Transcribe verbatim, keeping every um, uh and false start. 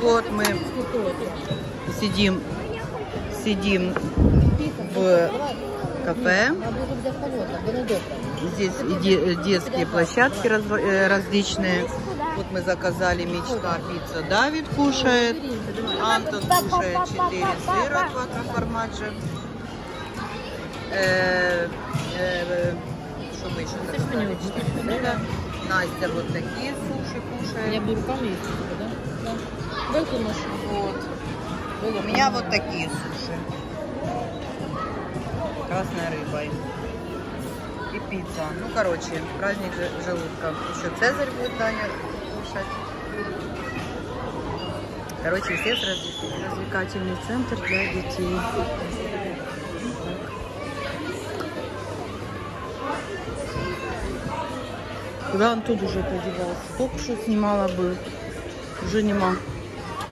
Вот мы сидим, сидим в кафе. Здесь де детские площадки раз различные. Вот мы заказали мечта пицца. Давид кушает. Антон кушает четыре сыра квадроформаджи. Э, э, что мы еще заказали? четыре. Настя вот такие суши кушает. Я буду руками есть, да? Да. Вот. У меня вот такие суши. Красной рыбой. И пицца. Ну, короче, праздник желудка. Еще Цезарь будет Таня кушать. Короче, все развлекательный центр для детей. Куда он тут уже подевался? Только что снимала бы. Уже нема.